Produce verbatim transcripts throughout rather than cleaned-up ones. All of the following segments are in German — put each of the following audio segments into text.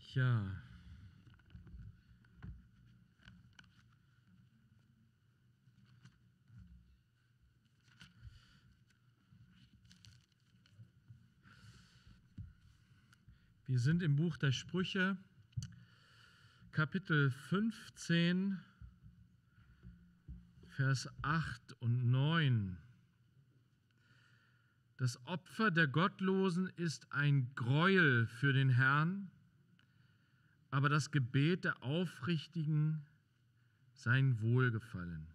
Ja. Wir sind im Buch der Sprüche, Kapitel fünfzehn, Vers acht und neun. Das Opfer der Gottlosen ist ein Greuel für den Herrn, aber das Gebet der Aufrichtigen sein Wohlgefallen.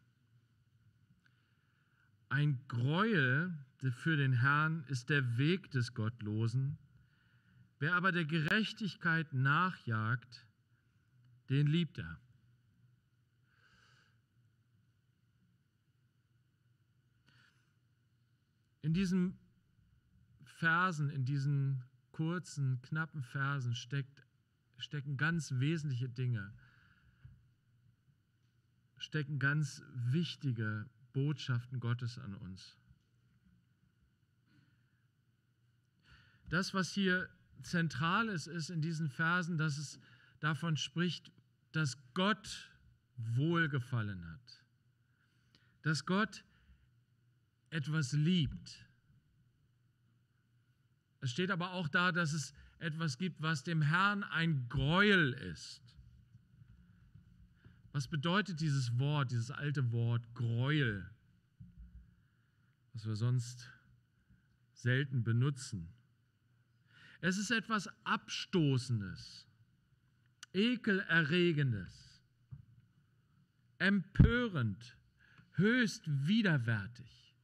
Ein Greuel für den Herrn ist der Weg des Gottlosen. Wer aber der Gerechtigkeit nachjagt, den liebt er. In diesen Versen, in diesen kurzen, knappen Versen steckt, stecken ganz wesentliche Dinge, stecken ganz wichtige Botschaften Gottes an uns. Das, was hier zentral ist, ist in diesen Versen, dass es davon spricht, dass Gott Wohlgefallen hat, dass Gott etwas liebt. Es steht aber auch da, dass es etwas gibt, was dem Herrn ein Greuel ist. Was bedeutet dieses Wort, dieses alte Wort Greuel, was wir sonst selten benutzen? Es ist etwas Abstoßendes, Ekelerregendes, empörend, höchst widerwärtig.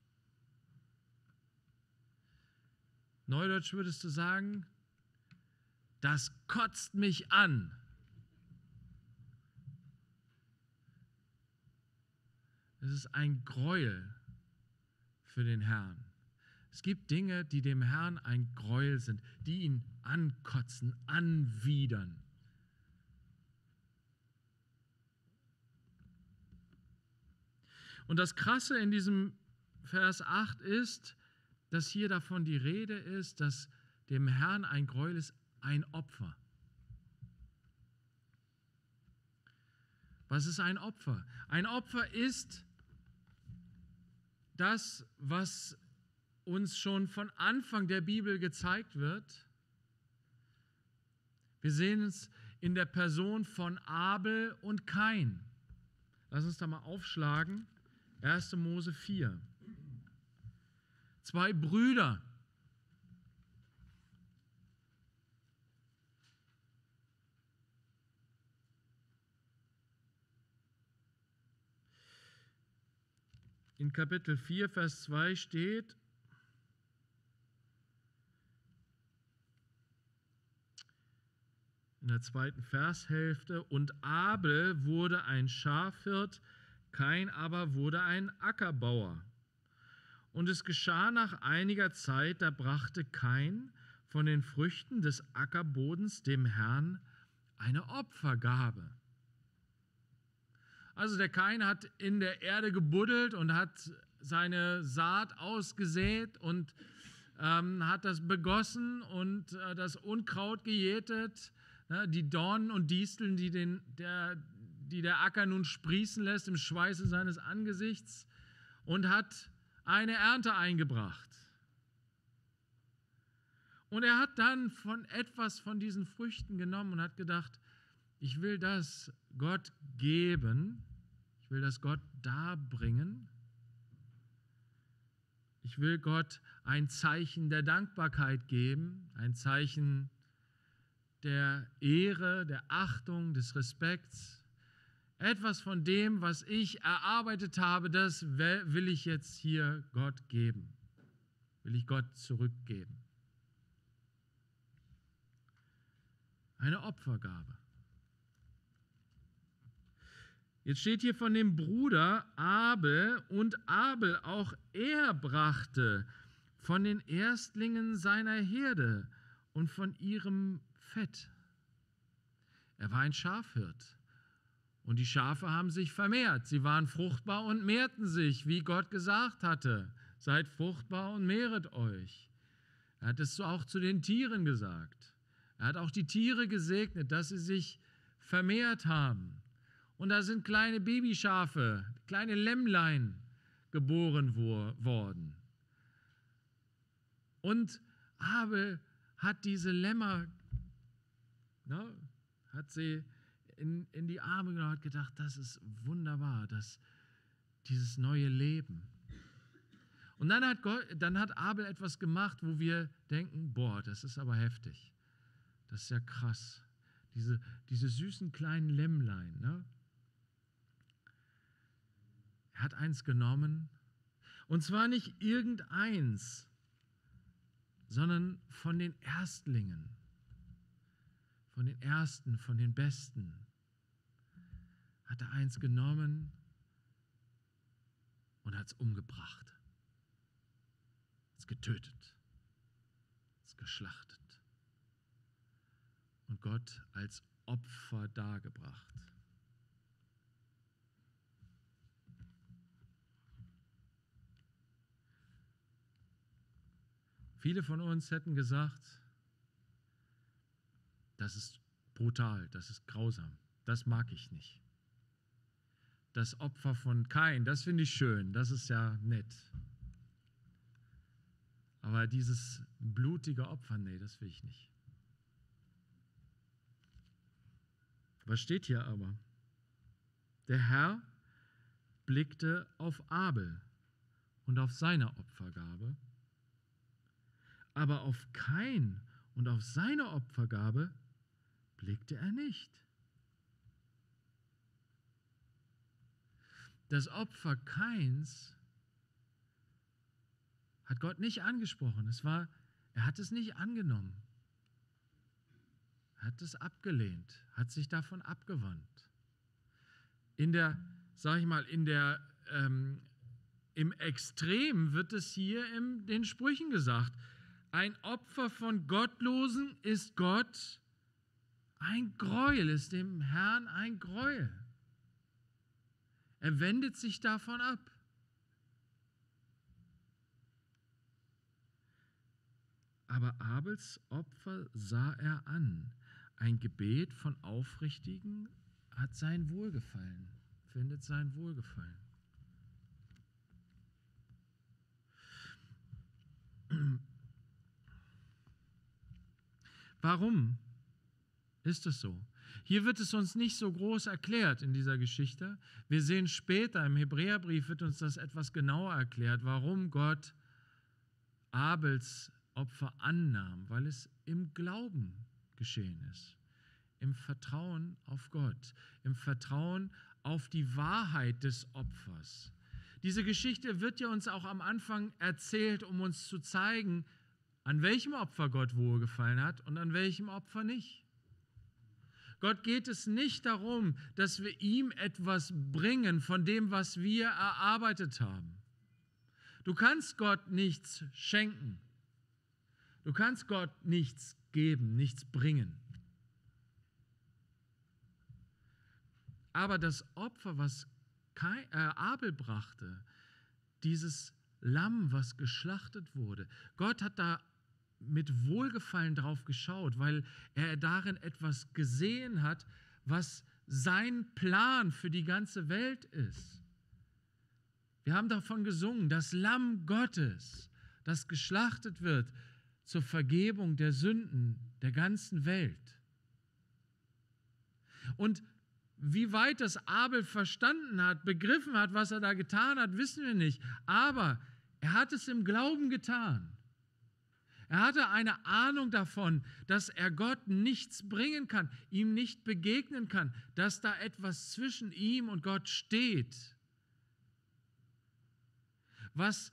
Neudeutsch würdest du sagen, das kotzt mich an. Es ist ein Greuel für den Herrn. Es gibt Dinge, die dem Herrn ein Greuel sind, die ihn ankotzen, anwidern. Und das Krasse in diesem Vers acht ist, dass hier davon die Rede ist, dass dem Herrn ein Greuel ist, ein Opfer. Was ist ein Opfer? Ein Opfer ist das, was uns schon von Anfang der Bibel gezeigt wird. Wir sehen es in der Person von Abel und Kain. Lass uns da mal aufschlagen. erster Mose vier. Zwei Brüder. In Kapitel vier, Vers zwei steht, in der zweiten Vershälfte, und Abel wurde ein Schafhirt, Kain aber wurde ein Ackerbauer. Und es geschah nach einiger Zeit, da brachte Kain von den Früchten des Ackerbodens dem Herrn eine Opfergabe. Also der Kain hat in der Erde gebuddelt und hat seine Saat ausgesät und ähm, hat das begossen und äh, das Unkraut gejätet, ne, die Dornen und Disteln, die, den, der, die der Acker nun sprießen lässt im Schweiße seines Angesichts, und hat eine Ernte eingebracht. Und er hat dann von etwas von diesen Früchten genommen und hat gedacht, ich will das Gott geben, ich will das Gott darbringen, ich will Gott ein Zeichen der Dankbarkeit geben, ein Zeichen der Ehre, der Achtung, des Respekts. Etwas von dem, was ich erarbeitet habe, das will ich jetzt hier Gott geben, will ich Gott zurückgeben. Eine Opfergabe. Jetzt steht hier von dem Bruder Abel, und Abel, auch er brachte von den Erstlingen seiner Herde und von ihrem Fett. Er war ein Schafhirt. Und die Schafe haben sich vermehrt. Sie waren fruchtbar und mehrten sich, wie Gott gesagt hatte. Seid fruchtbar und mehret euch. Er hat es auch zu den Tieren gesagt. Er hat auch die Tiere gesegnet, dass sie sich vermehrt haben. Und da sind kleine Babyschafe, kleine Lämmlein geboren wo- worden. Und Abel hat diese Lämmer, ne, hat sie in, in die Arme genommen und hat gedacht, das ist wunderbar, das, dieses neue Leben. Und dann hat, Gott, dann hat Abel etwas gemacht, wo wir denken, boah, das ist aber heftig. Das ist ja krass. Diese, diese süßen kleinen Lämmlein. Ne? Er hat eins genommen, und zwar nicht irgendeins, sondern von den Erstlingen, von den Ersten, von den Besten. Hat er eins genommen und hat es umgebracht. Es getötet, es geschlachtet und Gott als Opfer dargebracht. Viele von uns hätten gesagt, das ist brutal, das ist grausam, das mag ich nicht. Das Opfer von Kain, das finde ich schön, das ist ja nett. Aber dieses blutige Opfer, nee, das will ich nicht. Was steht hier aber? Der Herr blickte auf Abel und auf seine Opfergabe, aber auf Kain und auf seine Opfergabe blickte er nicht. Das Opfer Kains hat Gott nicht angesprochen. Es war, er hat es nicht angenommen. Er hat es abgelehnt, hat sich davon abgewandt. In der, sag ich mal, in der, ähm, im Extrem wird es hier in den Sprüchen gesagt. Ein Opfer von Gottlosen ist Gott ein Gräuel, ist dem Herrn ein Gräuel. Er wendet sich davon ab. Aber Abels Opfer sah er an. Ein Gebet von Aufrichtigen hat sein Wohlgefallen, findet sein Wohlgefallen. Warum ist es so? Hier wird es uns nicht so groß erklärt in dieser Geschichte. Wir sehen später, im Hebräerbrief wird uns das etwas genauer erklärt, warum Gott Abels Opfer annahm, weil es im Glauben geschehen ist, im Vertrauen auf Gott, im Vertrauen auf die Wahrheit des Opfers. Diese Geschichte wird ja uns auch am Anfang erzählt, um uns zu zeigen, an welchem Opfer Gott wohlgefallen hat und an welchem Opfer nicht. Gott geht es nicht darum, dass wir ihm etwas bringen von dem, was wir erarbeitet haben. Du kannst Gott nichts schenken. Du kannst Gott nichts geben, nichts bringen. Aber das Opfer, was Abel brachte, dieses Lamm, was geschlachtet wurde, Gott hat da mit Wohlgefallen drauf geschaut, weil er darin etwas gesehen hat, was sein Plan für die ganze Welt ist. Wir haben davon gesungen, das Lamm Gottes, das geschlachtet wird zur Vergebung der Sünden der ganzen Welt. Und wie weit das Abel verstanden hat, begriffen hat, was er da getan hat, wissen wir nicht. Aber er hat es im Glauben getan. Er hatte eine Ahnung davon, dass er Gott nichts bringen kann, ihm nicht begegnen kann, dass da etwas zwischen ihm und Gott steht, was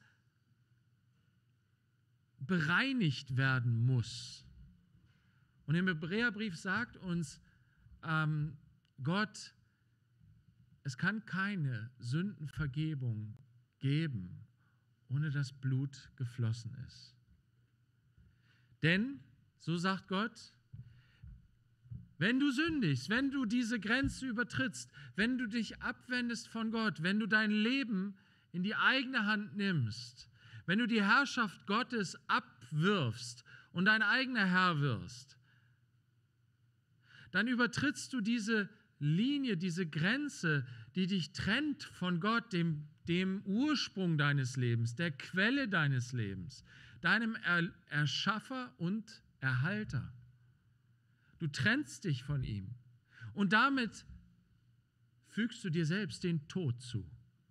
bereinigt werden muss. Und im Hebräerbrief sagt uns ähm, Gott, es kann keine Sündenvergebung geben, ohne dass Blut geflossen ist. Denn, so sagt Gott, wenn du sündigst, wenn du diese Grenze übertrittst, wenn du dich abwendest von Gott, wenn du dein Leben in die eigene Hand nimmst, wenn du die Herrschaft Gottes abwirfst und dein eigener Herr wirst, dann übertrittst du diese Linie, diese Grenze, die dich trennt von Gott, dem, dem Ursprung deines Lebens, der Quelle deines Lebens, deinem er Erschaffer und Erhalter. Du trennst dich von ihm und damit fügst du dir selbst den Tod zu.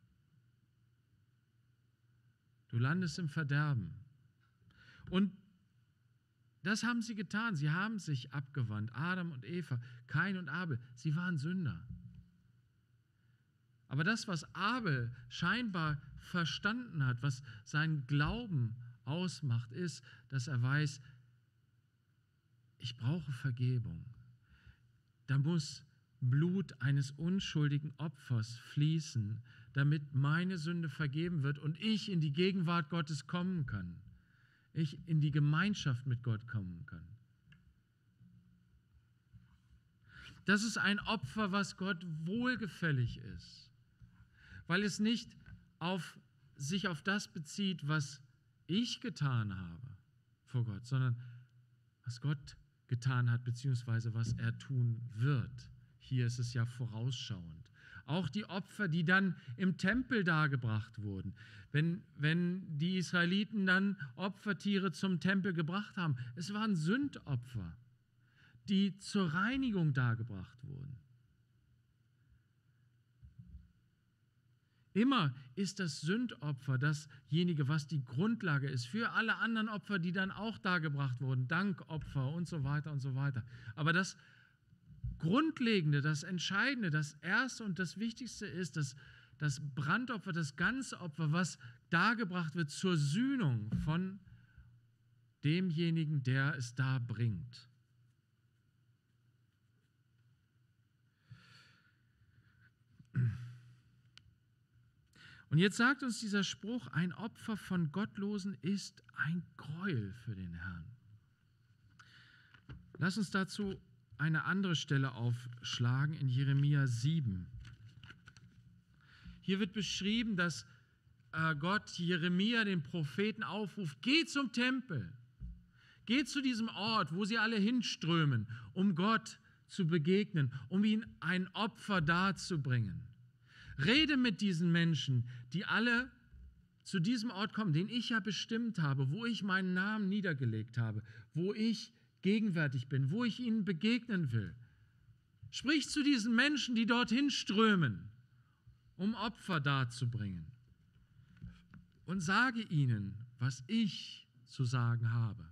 Du landest im Verderben. Und das haben sie getan. Sie haben sich abgewandt. Adam und Eva, Kain und Abel, sie waren Sünder. Aber das, was Abel scheinbar verstanden hat, was seinen Glauben ausmacht, ist, dass er weiß, ich brauche Vergebung. Da muss Blut eines unschuldigen Opfers fließen, damit meine Sünde vergeben wird und ich in die Gegenwart Gottes kommen kann. Ich in die Gemeinschaft mit Gott kommen kann. Das ist ein Opfer, was Gott wohlgefällig ist, weil es nicht auf, sich auf das bezieht, was ich getan habe vor Gott, sondern was Gott getan hat, beziehungsweise was er tun wird. Hier ist es ja vorausschauend. Auch die Opfer, die dann im Tempel dargebracht wurden. Wenn, wenn die Israeliten dann Opfertiere zum Tempel gebracht haben, es waren Sündopfer, die zur Reinigung dargebracht wurden. Immer ist das Sündopfer dasjenige, was die Grundlage ist für alle anderen Opfer, die dann auch dargebracht wurden, Dankopfer und so weiter und so weiter. Aber das Grundlegende, das Entscheidende, das Erste und das Wichtigste ist, dass das Brandopfer, das ganze Opfer, was dargebracht wird zur Sühnung von demjenigen, der es da bringt. Und jetzt sagt uns dieser Spruch, ein Opfer von Gottlosen ist ein Gräuel für den Herrn. Lass uns dazu eine andere Stelle aufschlagen in Jeremia sieben. Hier wird beschrieben, dass äh, Gott Jeremia, den Propheten, aufruft, geh zum Tempel, geh zu diesem Ort, wo sie alle hinströmen, um Gott zu begegnen, um ihm ein Opfer darzubringen. Rede mit diesen Menschen, die alle zu diesem Ort kommen, den ich ja bestimmt habe, wo ich meinen Namen niedergelegt habe, wo ich gegenwärtig bin, wo ich ihnen begegnen will. Sprich zu diesen Menschen, die dorthin strömen, um Opfer darzubringen. Und sage ihnen, was ich zu sagen habe.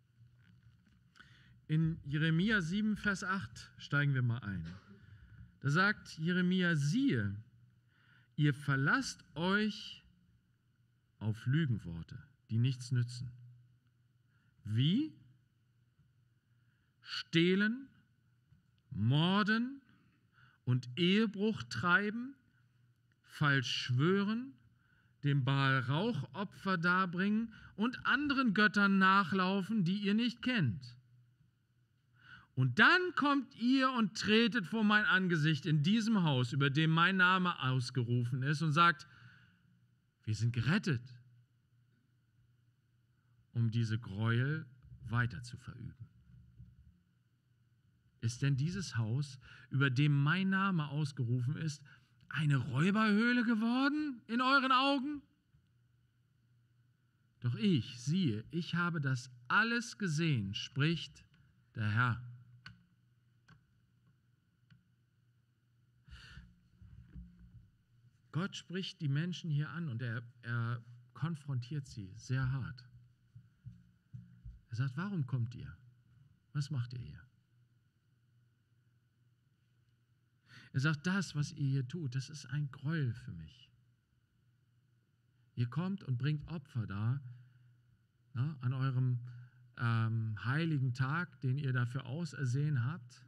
In Jeremia sieben, Vers acht steigen wir mal ein. Da sagt Jeremia, siehe, ihr verlasst euch auf Lügenworte, die nichts nützen. Wie? Stehlen, morden und Ehebruch treiben, falsch schwören, dem Baal Rauchopfer darbringen und anderen Göttern nachlaufen, die ihr nicht kennt. Und dann kommt ihr und tretet vor mein Angesicht in diesem Haus, über dem mein Name ausgerufen ist, und sagt, wir sind gerettet, um diese Gräuel weiter zu verüben. Ist denn dieses Haus, über dem mein Name ausgerufen ist, eine Räuberhöhle geworden in euren Augen? Doch ich, siehe, ich habe das alles gesehen, spricht der Herr. Gott spricht die Menschen hier an und er, er konfrontiert sie sehr hart. Er sagt, warum kommt ihr? Was macht ihr hier? Er sagt, das, was ihr hier tut, das ist ein Gräuel für mich. Ihr kommt und bringt Opfer da, na, an eurem ähm, heiligen Tag, den ihr dafür ausersehen habt.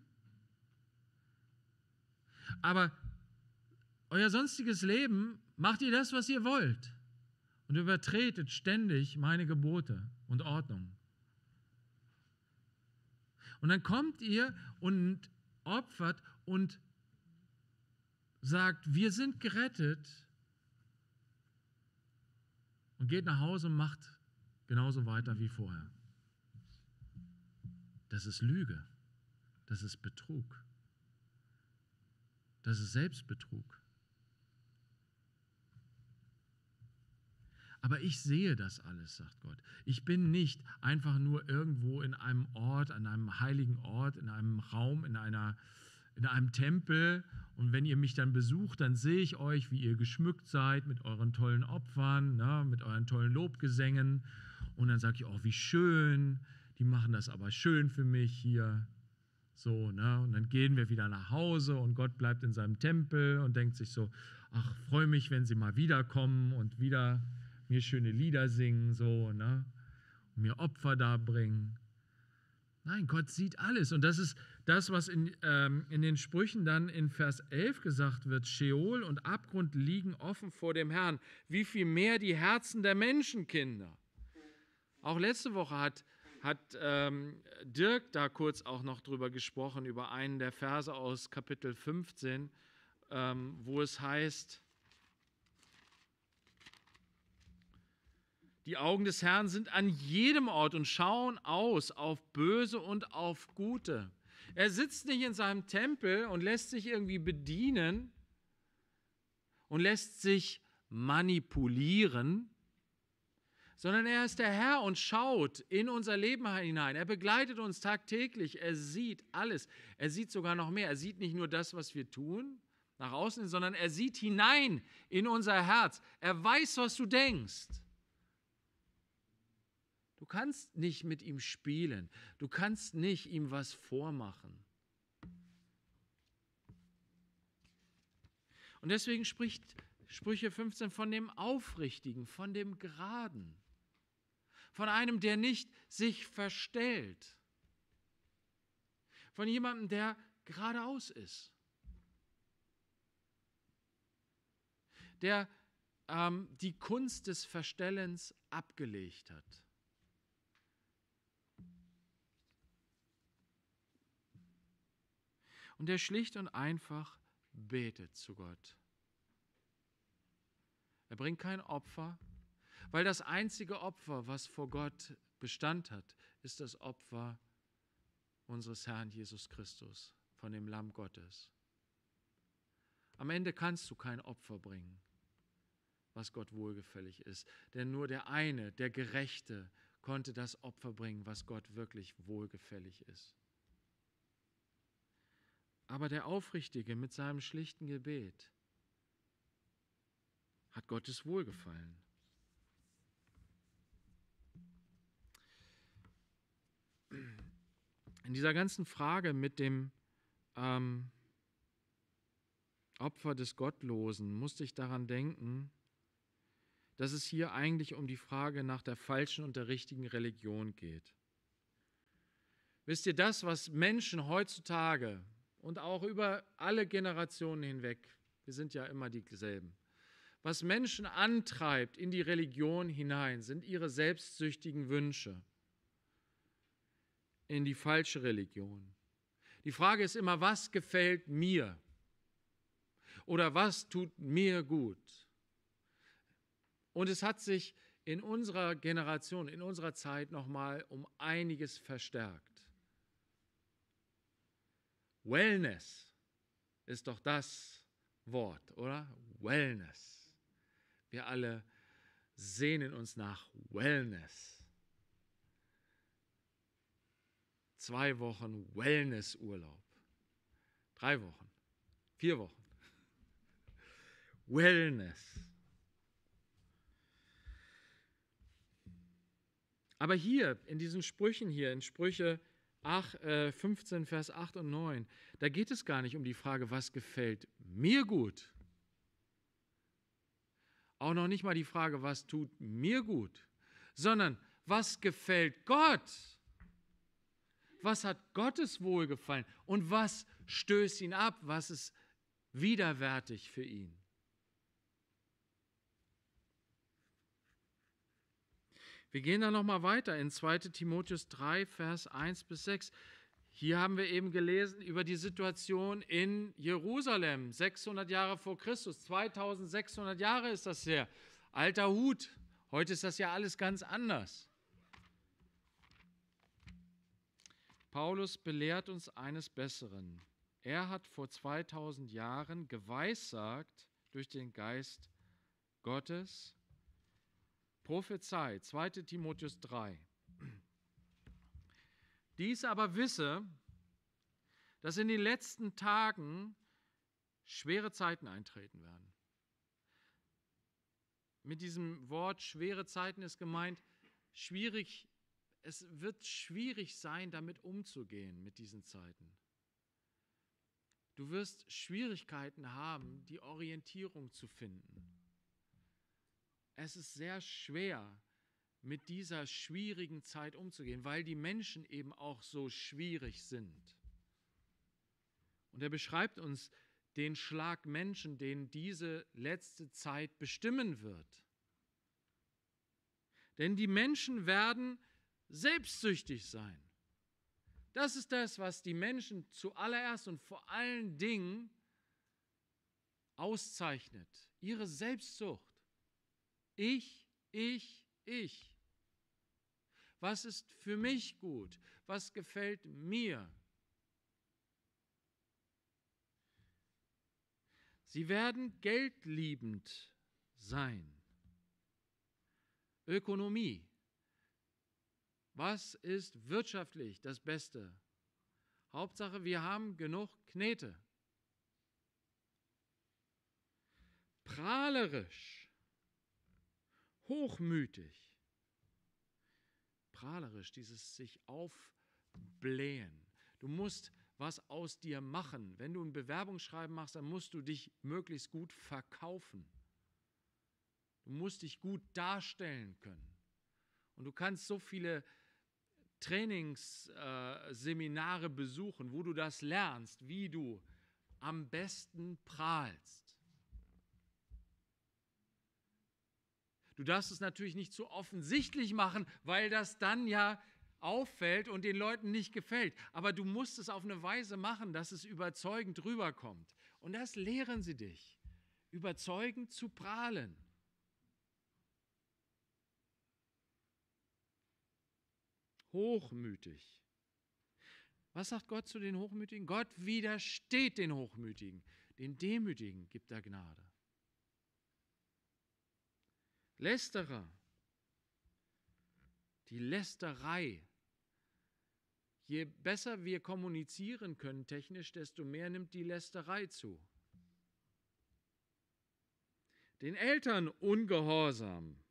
Aber euer sonstiges Leben macht ihr das, was ihr wollt und übertretet ständig meine Gebote und Ordnung. Und dann kommt ihr und opfert und sagt, wir sind gerettet und geht nach Hause und macht genauso weiter wie vorher. Das ist Lüge. Das ist Betrug. Das ist Selbstbetrug. Aber ich sehe das alles, sagt Gott. Ich bin nicht einfach nur irgendwo in einem Ort, an einem heiligen Ort, in einem Raum, in einer, in einem Tempel. Und wenn ihr mich dann besucht, dann sehe ich euch, wie ihr geschmückt seid mit euren tollen Opfern, ne, mit euren tollen Lobgesängen. Und dann sage ich, oh, wie schön, die machen das aber schön für mich hier. So, ne? Und dann gehen wir wieder nach Hause und Gott bleibt in seinem Tempel und denkt sich so, ach, freue mich, wenn sie mal wiederkommen und wieder mir schöne Lieder singen, so, ne? Und mir Opfer darbringen. Nein, Gott sieht alles. Und das ist das, was in, ähm, in den Sprüchen dann in Vers elf gesagt wird. Scheol und Abgrund liegen offen vor dem Herrn. Wie viel mehr die Herzen der Menschenkinder. Auch letzte Woche hat, hat ähm, Dirk da kurz auch noch drüber gesprochen, über einen der Verse aus Kapitel fünfzehn, ähm, wo es heißt, die Augen des Herrn sind an jedem Ort und schauen aus auf Böse und auf Gute. Er sitzt nicht in seinem Tempel und lässt sich irgendwie bedienen und lässt sich manipulieren, sondern er ist der Herr und schaut in unser Leben hinein. Er begleitet uns tagtäglich. Er sieht alles. Er sieht sogar noch mehr. Er sieht nicht nur das, was wir tun, nach außen, sondern er sieht hinein in unser Herz. Er weiß, was du denkst. Du kannst nicht mit ihm spielen. Du kannst nicht ihm was vormachen. Und deswegen spricht Sprüche fünfzehn von dem Aufrichtigen, von dem Geraden, von einem, der nicht sich verstellt, von jemandem, der geradeaus ist, der ähm, die Kunst des Verstellens abgelegt hat. Und der schlicht und einfach betet zu Gott. Er bringt kein Opfer, weil das einzige Opfer, was vor Gott Bestand hat, ist das Opfer unseres Herrn Jesus Christus, von dem Lamm Gottes. Am Ende kannst du kein Opfer bringen, was Gott wohlgefällig ist, denn nur der eine, der Gerechte, konnte das Opfer bringen, was Gott wirklich wohlgefällig ist. Aber der Aufrichtige mit seinem schlichten Gebet hat Gottes Wohlgefallen. In dieser ganzen Frage mit dem ähm, Opfer des Gottlosen musste ich daran denken, dass es hier eigentlich um die Frage nach der falschen und der richtigen Religion geht. Wisst ihr, das, was Menschen heutzutage und auch über alle Generationen hinweg, wir sind ja immer dieselben, was Menschen antreibt in die Religion hinein, sind ihre selbstsüchtigen Wünsche in die falsche Religion. Die Frage ist immer, was gefällt mir? Oder was tut mir gut? Und es hat sich in unserer Generation, in unserer Zeit nochmal um einiges verstärkt. Wellness ist doch das Wort, oder? Wellness. Wir alle sehnen uns nach Wellness. Zwei Wochen Wellnessurlaub. Drei Wochen. Vier Wochen. Wellness. Aber hier, in diesen Sprüchen hier, in Sprüche fünfzehn, Vers acht und neun, da geht es gar nicht um die Frage, was gefällt mir gut. Auch noch nicht mal die Frage, was tut mir gut, sondern was gefällt Gott? Was hat Gottes Wohlgefallen und was stößt ihn ab? Was ist widerwärtig für ihn? Wir gehen dann nochmal weiter in zweiter Timotheus drei, Vers eins bis sechs. Hier haben wir eben gelesen über die Situation in Jerusalem, sechshundert Jahre vor Christus, zweitausendsechshundert Jahre ist das her. Alter Hut, heute ist das ja alles ganz anders. Paulus belehrt uns eines Besseren. Er hat vor zweitausend Jahren geweissagt durch den Geist Gottes, prophezeit, zweiter Timotheus drei. Dies aber wisse, dass in den letzten Tagen schwere Zeiten eintreten werden. Mit diesem Wort schwere Zeiten ist gemeint, schwierig, es wird schwierig sein, damit umzugehen, mit diesen Zeiten. Du wirst Schwierigkeiten haben, die Orientierung zu finden. Es ist sehr schwer, mit dieser schwierigen Zeit umzugehen, weil die Menschen eben auch so schwierig sind. Und er beschreibt uns den Schlag Menschen, den diese letzte Zeit bestimmen wird. Denn die Menschen werden selbstsüchtig sein. Das ist das, was die Menschen zuallererst und vor allen Dingen auszeichnet. Ihre Selbstsucht. Ich, ich, ich. Was ist für mich gut? Was gefällt mir? Sie werden geldliebend sein. Ökonomie. Was ist wirtschaftlich das Beste? Hauptsache, wir haben genug Knete. Prahlerisch. Hochmütig. Prahlerisch, dieses sich aufblähen. Du musst was aus dir machen. Wenn du ein Bewerbungsschreiben machst, dann musst du dich möglichst gut verkaufen. Du musst dich gut darstellen können. Und du kannst so viele Trainingsseminare besuchen, wo du das lernst, wie du am besten prahlst. Du darfst es natürlich nicht zu offensichtlich machen, weil das dann ja auffällt und den Leuten nicht gefällt. Aber du musst es auf eine Weise machen, dass es überzeugend rüberkommt. Und das lehren sie dich, überzeugend zu prahlen. Hochmütig. Was sagt Gott zu den Hochmütigen? Gott widersteht den Hochmütigen. Den Demütigen gibt er Gnade. Lästerer. Die Lästerei. Je besser wir kommunizieren können technisch, desto mehr nimmt die Lästerei zu. Den Eltern ungehorsam.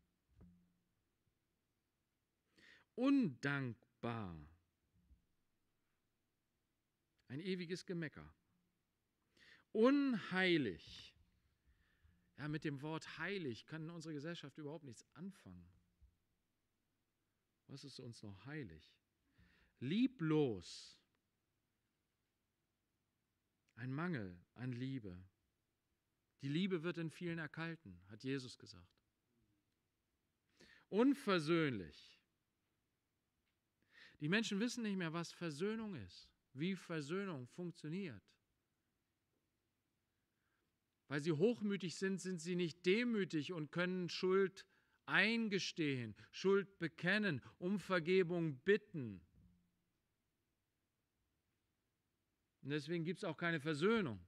Undankbar. Ein ewiges Gemecker. Unheilig. Ja, mit dem Wort heilig kann unsere Gesellschaft überhaupt nichts anfangen. Was ist uns noch heilig? Lieblos. Ein Mangel an Liebe. Die Liebe wird in vielen erkalten, hat Jesus gesagt. Unversöhnlich. Die Menschen wissen nicht mehr, was Versöhnung ist, wie Versöhnung funktioniert. Weil sie hochmütig sind, sind sie nicht demütig und können Schuld eingestehen, Schuld bekennen, um Vergebung bitten. Und deswegen gibt es auch keine Versöhnung.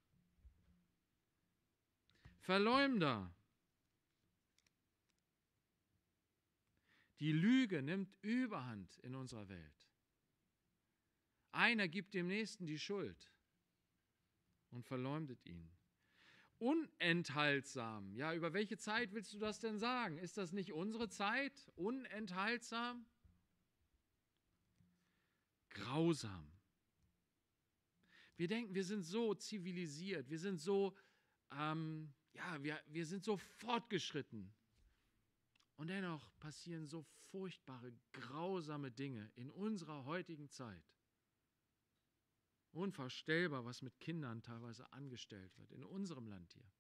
Verleumder. Die Lüge nimmt Überhand in unserer Welt. Einer gibt dem Nächsten die Schuld und verleumdet ihn. Unenthaltsam. Ja, über welche Zeit willst du das denn sagen? Ist das nicht unsere Zeit? Unenthaltsam? Grausam. Wir denken, wir sind so zivilisiert, wir sind so, ähm, ja, wir, wir sind so fortgeschritten. Und dennoch passieren so furchtbare, grausame Dinge in unserer heutigen Zeit. Unvorstellbar, was mit Kindern teilweise angestellt wird in unserem Land hier.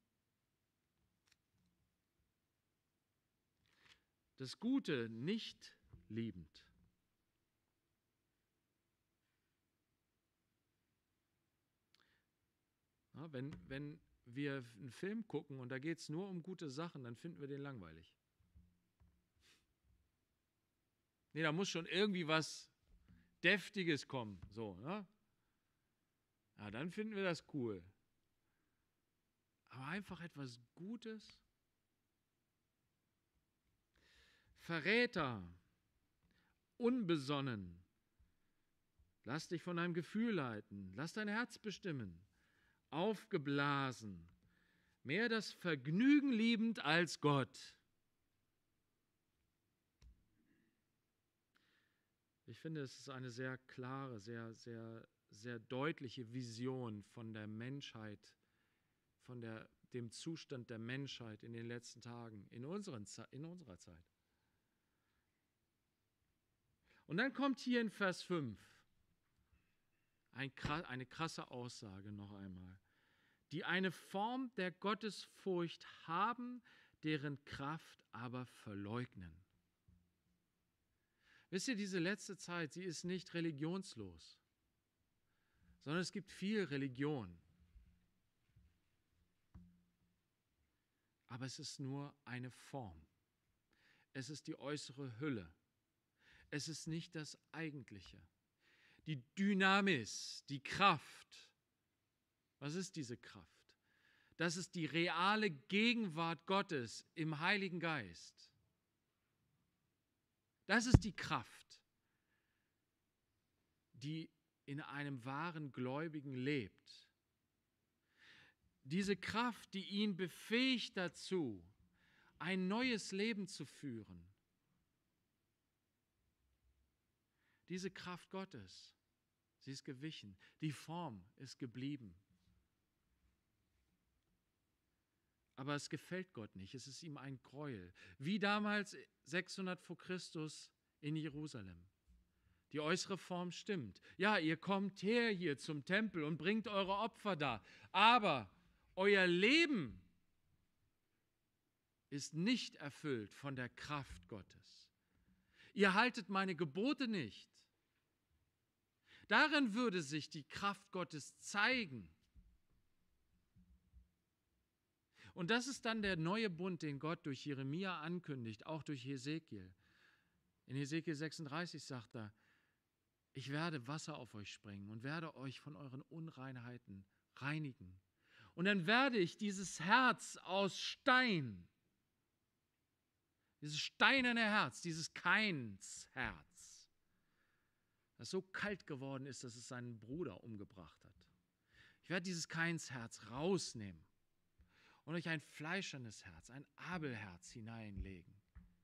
Das Gute nicht liebend. Ja, wenn, wenn wir einen Film gucken und da geht es nur um gute Sachen, dann finden wir den langweilig. Nee, da muss schon irgendwie was Deftiges kommen, so, ne? Ja, dann finden wir das cool. Aber einfach etwas Gutes. Verräter, unbesonnen. Lass dich von deinem Gefühl leiten. Lass dein Herz bestimmen. Aufgeblasen. Mehr das Vergnügen liebend als Gott. Ich finde, es ist eine sehr klare, sehr, sehr, sehr deutliche Vision von der Menschheit, von der, dem Zustand der Menschheit in den letzten Tagen, in, unseren, in unserer Zeit. Und dann kommt hier in Vers fünf ein, eine krasse Aussage noch einmal, die eine Form der Gottesfurcht haben, deren Kraft aber verleugnen. Wisst ihr, diese letzte Zeit, sie ist nicht religionslos, sondern es gibt viel Religion. Aber es ist nur eine Form. Es ist die äußere Hülle. Es ist nicht das Eigentliche. Die Dynamis, die Kraft. Was ist diese Kraft? Das ist die reale Gegenwart Gottes im Heiligen Geist. Das ist die Kraft, die in einem wahren Gläubigen lebt. Diese Kraft, die ihn befähigt dazu, ein neues Leben zu führen. Diese Kraft Gottes, sie ist gewichen, die Form ist geblieben. Aber es gefällt Gott nicht, es ist ihm ein Gräuel. Wie damals sechshundert vor Christus in Jerusalem. Die äußere Form stimmt. Ja, ihr kommt her hier zum Tempel und bringt eure Opfer da. Aber euer Leben ist nicht erfüllt von der Kraft Gottes. Ihr haltet meine Gebote nicht. Darin würde sich die Kraft Gottes zeigen. Und das ist dann der neue Bund, den Gott durch Jeremia ankündigt, auch durch Hesekiel. In Hesekiel sechsunddreißig sagt er, ich werde Wasser auf euch sprengen und werde euch von euren Unreinheiten reinigen. Und dann werde ich dieses Herz aus Stein, dieses steinerne Herz, dieses Kainsherz, das so kalt geworden ist, dass es seinen Bruder umgebracht hat. Ich werde dieses Kainsherz rausnehmen und euch ein fleischernes Herz, ein Abelherz hineinlegen.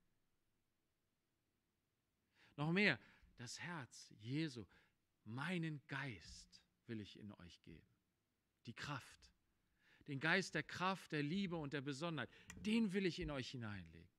Noch mehr, das Herz Jesu, meinen Geist will ich in euch geben. Die Kraft, den Geist der Kraft, der Liebe und der Besonnenheit, den will ich in euch hineinlegen.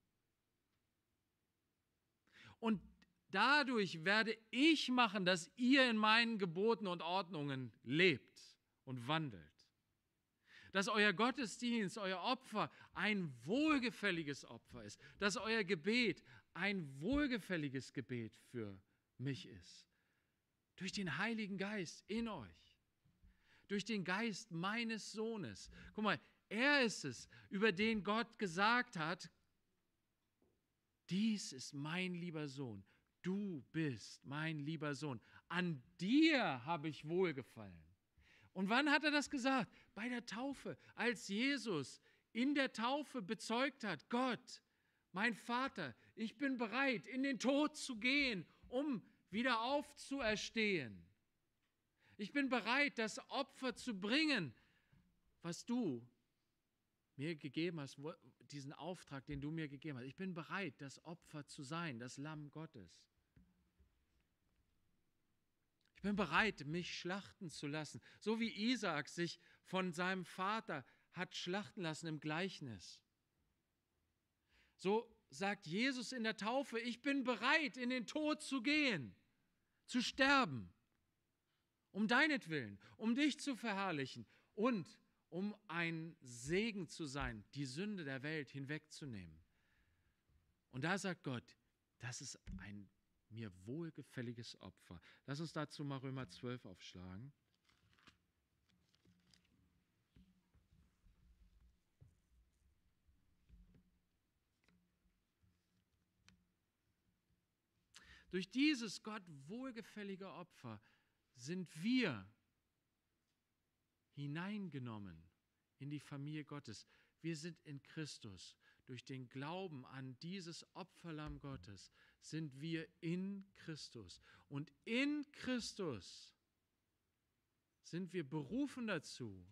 Und dadurch werde ich machen, dass ihr in meinen Geboten und Ordnungen lebt und wandelt. Dass euer Gottesdienst, euer Opfer ein wohlgefälliges Opfer ist. Dass euer Gebet ein wohlgefälliges Gebet für mich ist. Durch den Heiligen Geist in euch. Durch den Geist meines Sohnes. Guck mal, er ist es, über den Gott gesagt hat, dies ist mein lieber Sohn. Du bist mein lieber Sohn. An dir habe ich wohlgefallen. Und wann hat er das gesagt? Bei der Taufe, als Jesus in der Taufe bezeugt hat, Gott, mein Vater, ich bin bereit, in den Tod zu gehen, um wieder aufzuerstehen. Ich bin bereit, das Opfer zu bringen, was du mir gegeben hast, diesen Auftrag, den du mir gegeben hast. Ich bin bereit, das Opfer zu sein, das Lamm Gottes. Ich bin bereit, mich schlachten zu lassen, so wie Isaak sich von seinem Vater hat schlachten lassen im Gleichnis. So sagt Jesus in der Taufe, ich bin bereit, in den Tod zu gehen, zu sterben, um deinetwillen, um dich zu verherrlichen und um ein Segen zu sein, die Sünde der Welt hinwegzunehmen. Und da sagt Gott, das ist ein mir wohlgefälliges Opfer. Lass uns dazu mal Römer zwölf aufschlagen. Durch dieses Gott wohlgefällige Opfer sind wir hineingenommen in die Familie Gottes. Wir sind in Christus. Durch den Glauben an dieses Opferlamm Gottes sind wir in Christus. Und in Christus sind wir berufen dazu,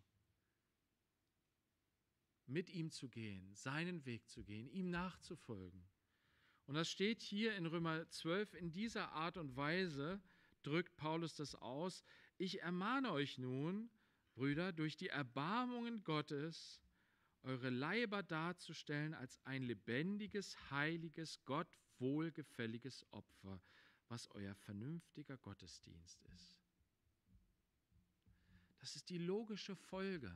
mit ihm zu gehen, seinen Weg zu gehen, ihm nachzufolgen. Und das steht hier in Römer zwölf, in dieser Art und Weise drückt Paulus das aus. Ich ermahne euch nun, Brüder, durch die Erbarmungen Gottes, eure Leiber darzustellen als ein lebendiges, heiliges, Gott wohlgefälliges Opfer, was euer vernünftiger Gottesdienst ist. Das ist die logische Folge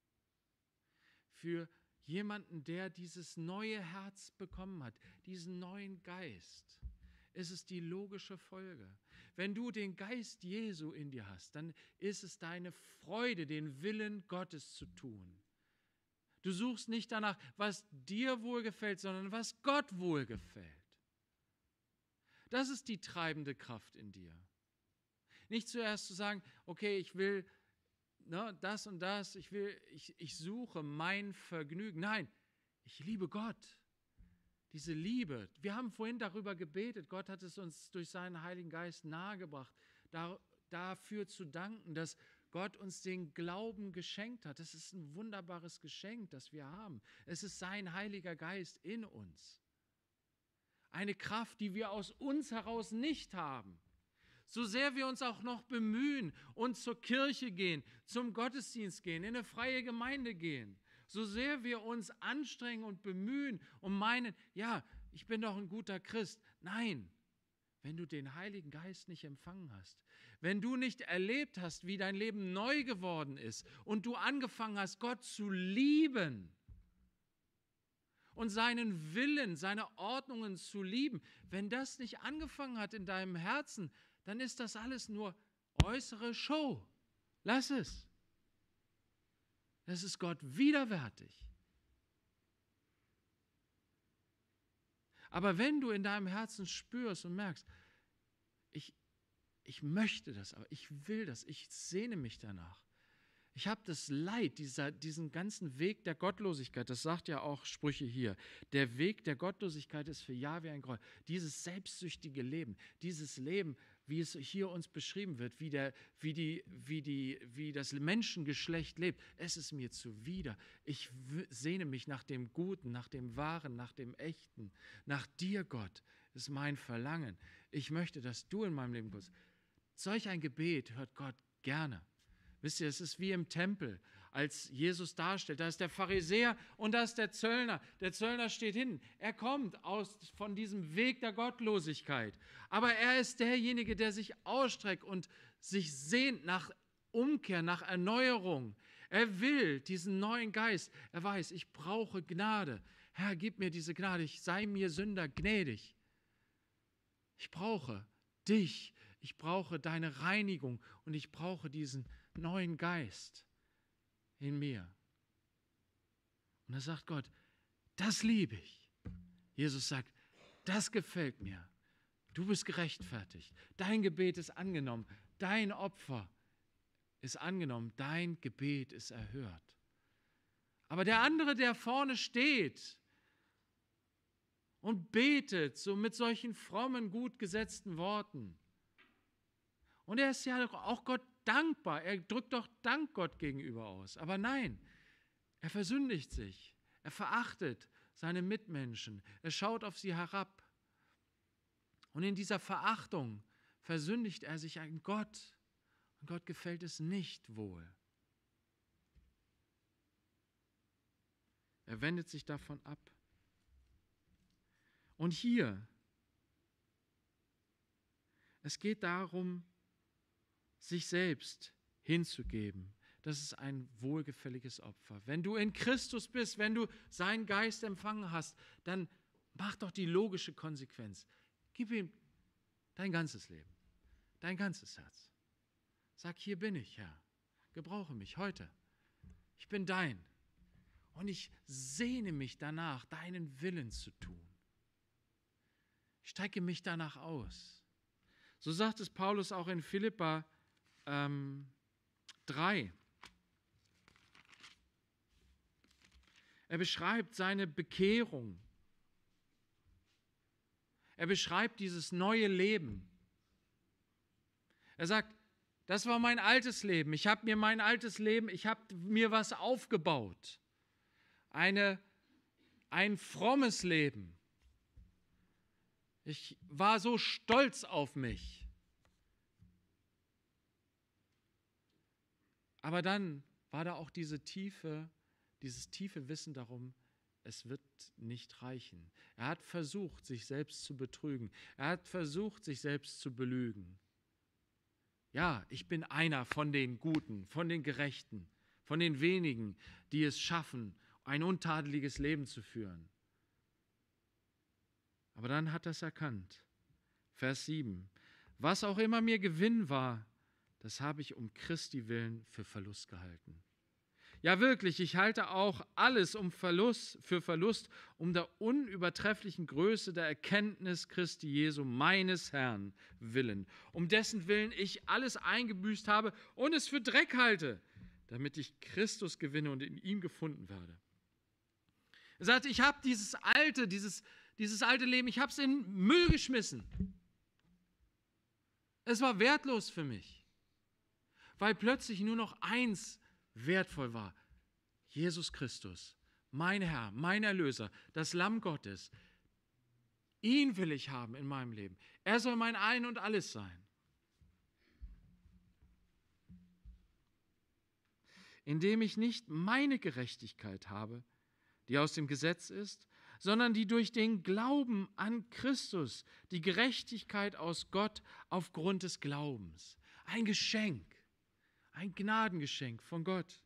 für jemanden, der dieses neue Herz bekommen hat, diesen neuen Geist. Ist es die logische Folge. Wenn du den Geist Jesu in dir hast, dann ist es deine Freude, den Willen Gottes zu tun. Du suchst nicht danach, was dir wohlgefällt, sondern was Gott wohlgefällt. Das ist die treibende Kraft in dir. Nicht zuerst zu sagen, okay, ich will ne, das und das, ich, will, ich, ich suche mein Vergnügen. Nein, ich liebe Gott. Diese Liebe, wir haben vorhin darüber gebetet, Gott hat es uns durch seinen Heiligen Geist nahegebracht, da, dafür zu danken, dass Gott uns den Glauben geschenkt hat. Das ist ein wunderbares Geschenk, das wir haben. Es ist sein Heiliger Geist in uns. Eine Kraft, die wir aus uns heraus nicht haben. So sehr wir uns auch noch bemühen und zur Kirche gehen, zum Gottesdienst gehen, in eine freie Gemeinde gehen, so sehr wir uns anstrengen und bemühen und meinen, ja, ich bin doch ein guter Christ. Nein, wenn du den Heiligen Geist nicht empfangen hast, wenn du nicht erlebt hast, wie dein Leben neu geworden ist und du angefangen hast, Gott zu lieben und seinen Willen, seine Ordnungen zu lieben, wenn das nicht angefangen hat in deinem Herzen, dann ist das alles nur äußere Show. Lass es. Das ist Gott widerwärtig. Aber wenn du in deinem Herzen spürst und merkst, ich, ich möchte das, aber ich will das, ich sehne mich danach. Ich habe das Leid, dieser, diesen ganzen Weg der Gottlosigkeit, das sagt ja auch Sprüche hier, der Weg der Gottlosigkeit ist für Jahwe ein Gräuel. Dieses selbstsüchtige Leben, dieses Leben, wie es hier uns beschrieben wird, wie, der, wie, die, wie, die, wie das Menschengeschlecht lebt, es ist mir zuwider. Ich sehne mich nach dem Guten, nach dem Wahren, nach dem Echten, nach dir, Gott, ist mein Verlangen. Ich möchte, dass du in meinem Leben bist. Solch ein Gebet hört Gott gerne. Wisst ihr, es ist wie im Tempel, als Jesus darstellt. Da ist der Pharisäer und da ist der Zöllner. Der Zöllner steht hin. Er kommt aus, von diesem Weg der Gottlosigkeit. Aber er ist derjenige, der sich ausstreckt und sich sehnt nach Umkehr, nach Erneuerung. Er will diesen neuen Geist. Er weiß, ich brauche Gnade. Herr, gib mir diese Gnade. Ich sei mir Sünder gnädig. Ich brauche dich. Ich brauche deine Reinigung und ich brauche diesen neuen Geist in mir. Und da sagt Gott, das liebe ich. Jesus sagt, das gefällt mir. Du bist gerechtfertigt. Dein Gebet ist angenommen. Dein Opfer ist angenommen. Dein Gebet ist erhört. Aber der andere, der vorne steht und betet, so mit solchen frommen, gut gesetzten Worten, und er ist ja auch Gott dankbar. Er drückt doch Dank Gott gegenüber aus. Aber nein, er versündigt sich. Er verachtet seine Mitmenschen. Er schaut auf sie herab. Und in dieser Verachtung versündigt er sich an Gott. Und Gott gefällt es nicht wohl. Er wendet sich davon ab. Und hier, es geht darum, sich selbst hinzugeben. Das ist ein wohlgefälliges Opfer. Wenn du in Christus bist, wenn du seinen Geist empfangen hast, dann mach doch die logische Konsequenz. Gib ihm dein ganzes Leben, dein ganzes Herz. Sag, hier bin ich, Herr. Gebrauche mich heute. Ich bin dein. Und ich sehne mich danach, deinen Willen zu tun. Ich strecke mich danach aus. So sagt es Paulus auch in Philipper ähm, drei. Er beschreibt seine Bekehrung. Er beschreibt dieses neue Leben. Er sagt, das war mein altes Leben. Ich habe mir mein altes Leben, ich habe mir was aufgebaut. Eine, ein frommes Leben. Ich war so stolz auf mich. Aber dann war da auch diese tiefe, dieses tiefe Wissen darum, es wird nicht reichen. Er hat versucht, sich selbst zu betrügen. Er hat versucht, sich selbst zu belügen. Ja, ich bin einer von den Guten, von den Gerechten, von den wenigen, die es schaffen, ein untadeliges Leben zu führen. Aber dann hat er es erkannt. Vers sieben. Was auch immer mir Gewinn war, das habe ich um Christi willen für Verlust gehalten. Ja wirklich, ich halte auch alles um Verlust, für Verlust, um der unübertrefflichen Größe der Erkenntnis Christi Jesu, meines Herrn, willen, um dessen Willen ich alles eingebüßt habe und es für Dreck halte, damit ich Christus gewinne und in ihm gefunden werde. Er sagt, ich habe dieses alte, dieses, dieses alte Leben, ich habe es in den Müll geschmissen. Es war wertlos für mich, weil plötzlich nur noch eins wertvoll war. Jesus Christus, mein Herr, mein Erlöser, das Lamm Gottes. Ihn will ich haben in meinem Leben. Er soll mein Ein und Alles sein. Indem ich nicht meine Gerechtigkeit habe, die aus dem Gesetz ist, sondern die durch den Glauben an Christus, die Gerechtigkeit aus Gott aufgrund des Glaubens. Ein Geschenk. Ein Gnadengeschenk von Gott.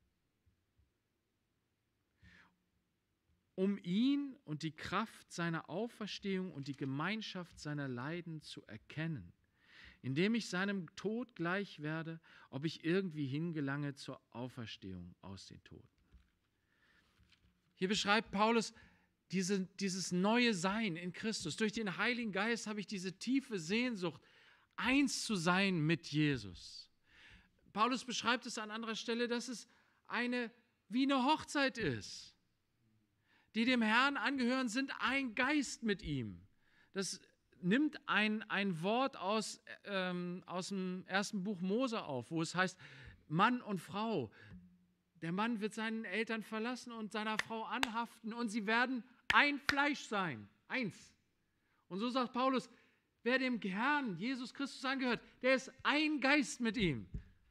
Um ihn und die Kraft seiner Auferstehung und die Gemeinschaft seiner Leiden zu erkennen, indem ich seinem Tod gleich werde, ob ich irgendwie hingelange zur Auferstehung aus den Toten. Hier beschreibt Paulus diese, dieses neue Sein in Christus. Durch den Heiligen Geist habe ich diese tiefe Sehnsucht, eins zu sein mit Jesus. Paulus beschreibt es an anderer Stelle, dass es eine, wie eine Hochzeit ist. Die dem Herrn angehören, sind ein Geist mit ihm. Das nimmt ein, ein Wort aus, ähm, aus dem ersten Buch Mose auf, wo es heißt, Mann und Frau. Der Mann wird seinen Eltern verlassen und seiner Frau anhaften und sie werden ein Fleisch sein, eins. Und so sagt Paulus, wer dem Herrn, Jesus Christus angehört, der ist ein Geist mit ihm.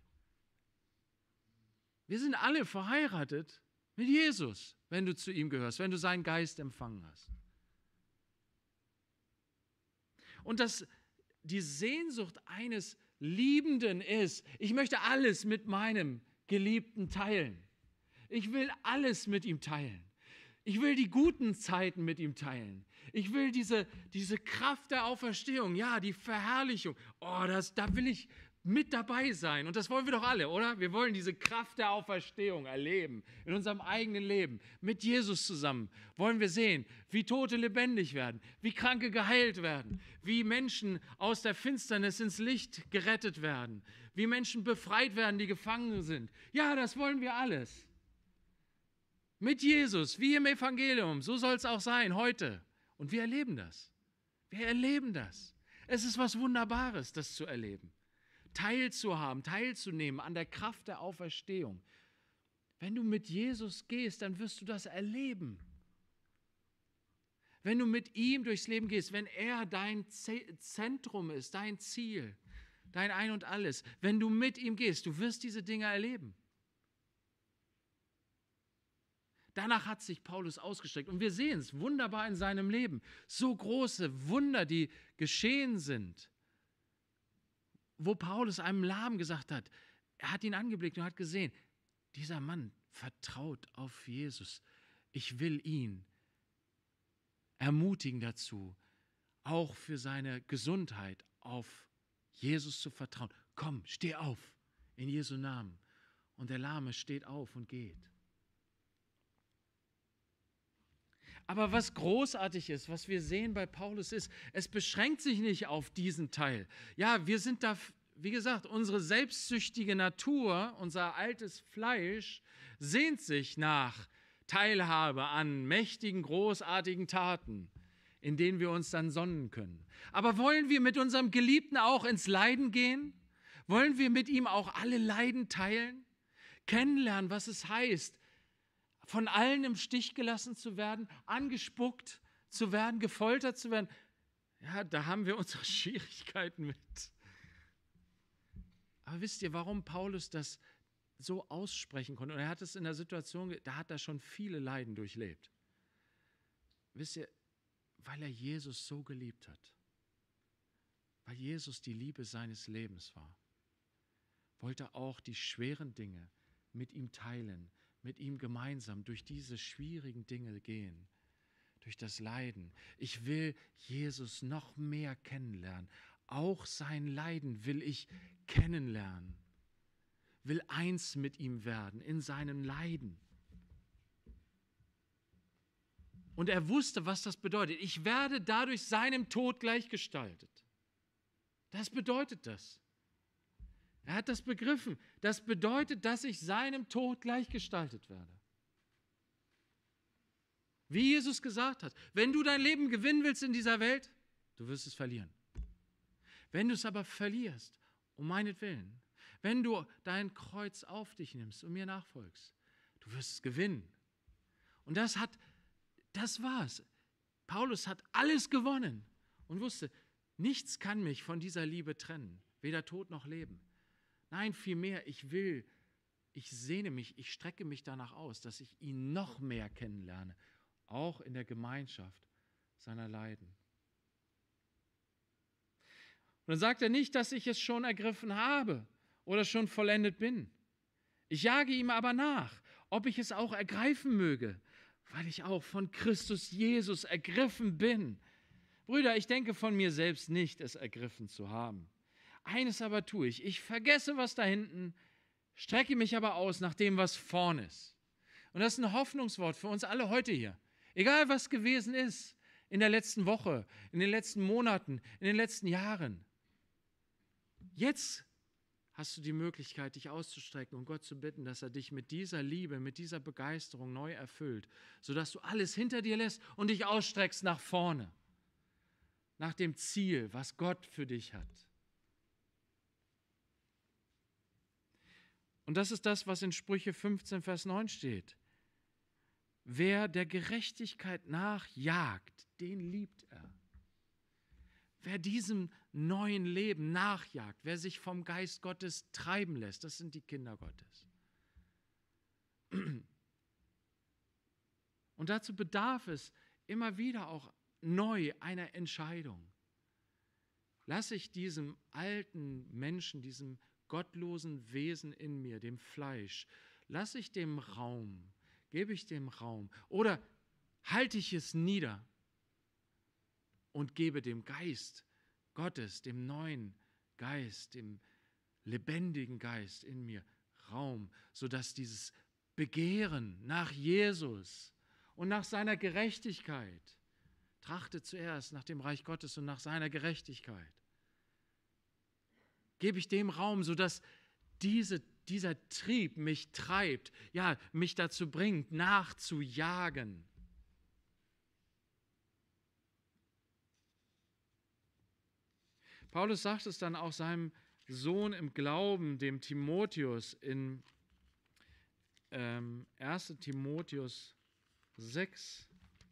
Wir sind alle verheiratet mit Jesus, wenn du zu ihm gehörst, wenn du seinen Geist empfangen hast. Und dass die Sehnsucht eines Liebenden ist, ich möchte alles mit meinem Geliebten teilen. Ich will alles mit ihm teilen. Ich will die guten Zeiten mit ihm teilen. Ich will diese, diese Kraft der Auferstehung, ja, die Verherrlichung. Oh, das, da will ich mit dabei sein. Und das wollen wir doch alle, oder? Wir wollen diese Kraft der Auferstehung erleben in unserem eigenen Leben. Mit Jesus zusammen wollen wir sehen, wie Tote lebendig werden, wie Kranke geheilt werden, wie Menschen aus der Finsternis ins Licht gerettet werden, wie Menschen befreit werden, die gefangen sind. Ja, das wollen wir alles. Mit Jesus, wie im Evangelium. So soll es auch sein heute. Und wir erleben das. Wir erleben das. Es ist was Wunderbares, das zu erleben. Teilzuhaben, teilzunehmen an der Kraft der Auferstehung. Wenn du mit Jesus gehst, dann wirst du das erleben. Wenn du mit ihm durchs Leben gehst, wenn er dein Zentrum ist, dein Ziel, dein Ein und Alles, wenn du mit ihm gehst, du wirst diese Dinge erleben. Danach hat sich Paulus ausgestreckt und wir sehen es wunderbar in seinem Leben. So große Wunder, die geschehen sind, wo Paulus einem Lahmen gesagt hat, er hat ihn angeblickt und hat gesehen, dieser Mann vertraut auf Jesus. Ich will ihn ermutigen dazu, auch für seine Gesundheit auf Jesus zu vertrauen. Komm, steh auf in Jesu Namen. Und der Lahme steht auf und geht. Aber was großartig ist, was wir sehen bei Paulus ist, es beschränkt sich nicht auf diesen Teil. Ja, wir sind da, wie gesagt, unsere selbstsüchtige Natur, unser altes Fleisch sehnt sich nach Teilhabe an mächtigen, großartigen Taten, in denen wir uns dann sonnen können. Aber wollen wir mit unserem Geliebten auch ins Leiden gehen? Wollen wir mit ihm auch alle Leiden teilen? Kennenlernen, was es heißt, von allen im Stich gelassen zu werden, angespuckt zu werden, gefoltert zu werden. Ja, da haben wir unsere Schwierigkeiten mit. Aber wisst ihr, warum Paulus das so aussprechen konnte? Und er hat es in der Situation, da hat er schon viele Leiden durchlebt. Wisst ihr, weil er Jesus so geliebt hat. Weil Jesus die Liebe seines Lebens war. Wollte er auch die schweren Dinge mit ihm teilen, mit ihm gemeinsam durch diese schwierigen Dinge gehen, durch das Leiden. Ich will Jesus noch mehr kennenlernen. Auch sein Leiden will ich kennenlernen. Will eins mit ihm werden in seinem Leiden. Und er wusste, was das bedeutet. Ich werde dadurch seinem Tod gleichgestaltet. Das bedeutet das. Er hat das begriffen. Das bedeutet, dass ich seinem Tod gleichgestaltet werde. Wie Jesus gesagt hat, wenn du dein Leben gewinnen willst in dieser Welt, du wirst es verlieren. Wenn du es aber verlierst, um meinetwillen, wenn du dein Kreuz auf dich nimmst und mir nachfolgst, du wirst es gewinnen. Und das hat, das war's. Paulus hat alles gewonnen und wusste, nichts kann mich von dieser Liebe trennen, weder Tod noch Leben. Nein, vielmehr, ich will, ich sehne mich, ich strecke mich danach aus, dass ich ihn noch mehr kennenlerne, auch in der Gemeinschaft seiner Leiden. Und dann sagt er nicht, dass ich es schon ergriffen habe oder schon vollendet bin. Ich jage ihm aber nach, ob ich es auch ergreifen möge, weil ich auch von Christus Jesus ergriffen bin. Brüder, ich denke von mir selbst nicht, es ergriffen zu haben. Eines aber tue ich, ich vergesse, was da hinten, strecke mich aber aus nach dem, was vorn ist. Und das ist ein Hoffnungswort für uns alle heute hier. Egal, was gewesen ist in der letzten Woche, in den letzten Monaten, in den letzten Jahren. Jetzt hast du die Möglichkeit, dich auszustrecken und Gott zu bitten, dass er dich mit dieser Liebe, mit dieser Begeisterung neu erfüllt, sodass du alles hinter dir lässt und dich ausstreckst nach vorne, nach dem Ziel, was Gott für dich hat. Und das ist das, was in Sprüche fünfzehn, Vers neun steht. Wer der Gerechtigkeit nachjagt, den liebt er. Wer diesem neuen Leben nachjagt, wer sich vom Geist Gottes treiben lässt, das sind die Kinder Gottes. Und dazu bedarf es immer wieder auch neu einer Entscheidung. Lasse ich diesem alten Menschen, diesem gottlosen Wesen in mir, dem Fleisch, lasse ich dem Raum, gebe ich dem Raum oder halte ich es nieder und gebe dem Geist Gottes, dem neuen Geist, dem lebendigen Geist in mir Raum, sodass dieses Begehren nach Jesus und nach seiner Gerechtigkeit, trachte zuerst nach dem Reich Gottes und nach seiner Gerechtigkeit, gebe ich dem Raum, sodass diese, dieser Trieb mich treibt, ja, mich dazu bringt, nachzujagen. Paulus sagt es dann auch seinem Sohn im Glauben, dem Timotheus, in ähm, erster Timotheus sechs.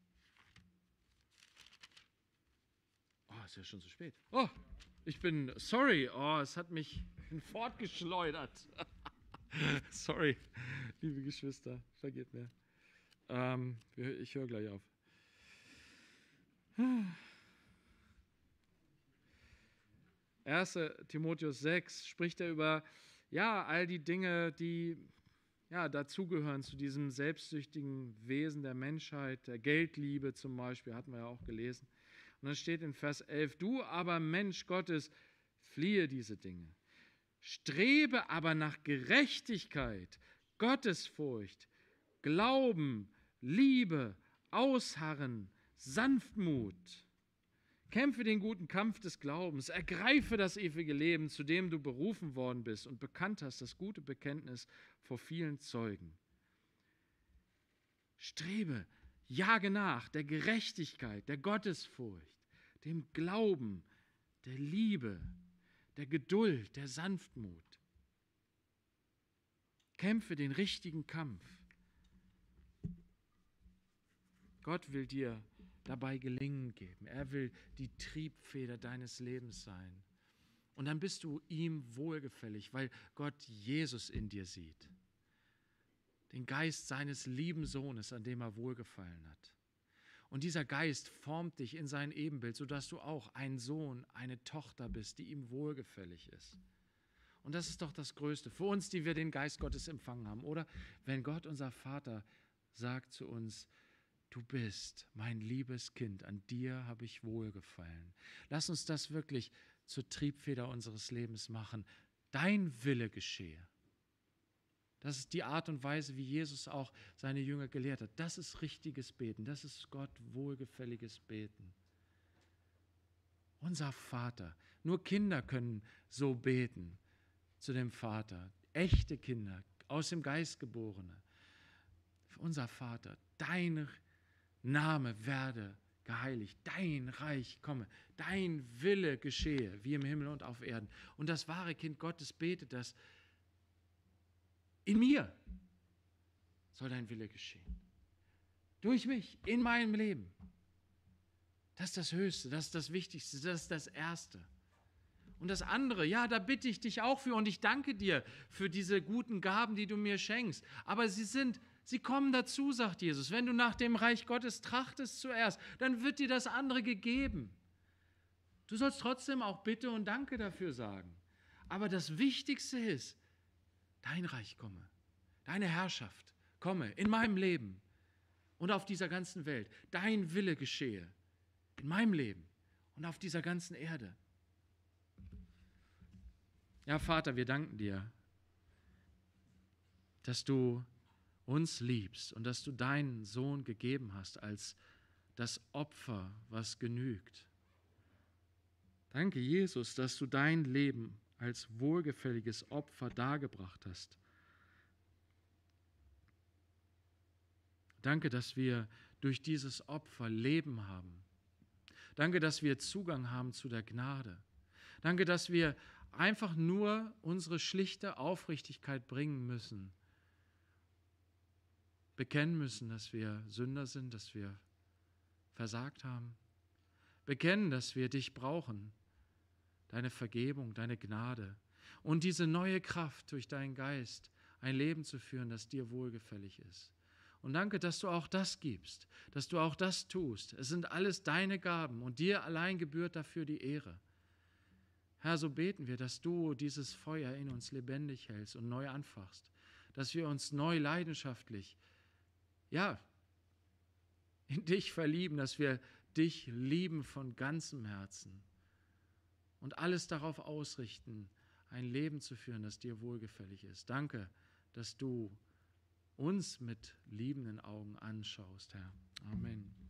Oh, ist ja schon zu spät. Oh, ich bin, sorry, oh, es hat mich fortgeschleudert. Sorry, liebe Geschwister, vergebt mir. Ähm, ich höre gleich auf. erster Timotheus sechs spricht er über, ja, all die Dinge, die ja, dazugehören zu diesem selbstsüchtigen Wesen der Menschheit, der Geldliebe zum Beispiel, hatten wir ja auch gelesen. Und dann steht in Vers elf, du aber Mensch Gottes, fliehe diese Dinge. Strebe aber nach Gerechtigkeit, Gottesfurcht, Glauben, Liebe, Ausharren, Sanftmut. Kämpfe den guten Kampf des Glaubens, ergreife das ewige Leben, zu dem du berufen worden bist und bekannt hast, das gute Bekenntnis vor vielen Zeugen. Strebe, jage nach der Gerechtigkeit, der Gottesfurcht, dem Glauben, der Liebe, der Geduld, der Sanftmut. Kämpfe den richtigen Kampf. Gott will dir dabei Gelingen geben. Er will die Triebfeder deines Lebens sein. Und dann bist du ihm wohlgefällig, weil Gott Jesus in dir sieht. Den Geist seines lieben Sohnes, an dem er wohlgefallen hat. Und dieser Geist formt dich in sein Ebenbild, sodass du auch ein Sohn, eine Tochter bist, die ihm wohlgefällig ist. Und das ist doch das Größte für uns, die wir den Geist Gottes empfangen haben, oder? Wenn Gott, unser Vater, sagt zu uns, du bist mein liebes Kind, an dir habe ich wohlgefallen. Lass uns das wirklich zur Triebfeder unseres Lebens machen. Dein Wille geschehe. Das ist die Art und Weise, wie Jesus auch seine Jünger gelehrt hat. Das ist richtiges Beten, das ist Gott wohlgefälliges Beten. Unser Vater, nur Kinder können so beten zu dem Vater. Echte Kinder, aus dem Geist geborene. Unser Vater, dein Name werde geheiligt, dein Reich komme, dein Wille geschehe, wie im Himmel und auf Erden. Und das wahre Kind Gottes betet das, in mir soll dein Wille geschehen. Durch mich, in meinem Leben. Das ist das Höchste, das ist das Wichtigste, das ist das Erste. Und das andere, ja, da bitte ich dich auch für und ich danke dir für diese guten Gaben, die du mir schenkst. Aber sie sind, sie kommen dazu, sagt Jesus. Wenn du nach dem Reich Gottes trachtest zuerst, dann wird dir das andere gegeben. Du sollst trotzdem auch Bitte und Danke dafür sagen. Aber das Wichtigste ist, dein Reich komme, deine Herrschaft komme in meinem Leben und auf dieser ganzen Welt. Dein Wille geschehe in meinem Leben und auf dieser ganzen Erde. Ja, Vater, wir danken dir, dass du uns liebst und dass du deinen Sohn gegeben hast als das Opfer, was genügt. Danke, Jesus, dass du dein Leben als wohlgefälliges Opfer dargebracht hast. Danke, dass wir durch dieses Opfer Leben haben. Danke, dass wir Zugang haben zu der Gnade. Danke, dass wir einfach nur unsere schlichte Aufrichtigkeit bringen müssen. Bekennen müssen, dass wir Sünder sind, dass wir versagt haben. Bekennen, dass wir dich brauchen. Deine Vergebung, deine Gnade und diese neue Kraft durch deinen Geist, ein Leben zu führen, das dir wohlgefällig ist. Und danke, dass du auch das gibst, dass du auch das tust. Es sind alles deine Gaben und dir allein gebührt dafür die Ehre. Herr, so beten wir, dass du dieses Feuer in uns lebendig hältst und neu anfachst, dass wir uns neu leidenschaftlich, ja, in dich verlieben, dass wir dich lieben von ganzem Herzen. Und alles darauf ausrichten, ein Leben zu führen, das dir wohlgefällig ist. Danke, dass du uns mit liebenden Augen anschaust, Herr. Amen.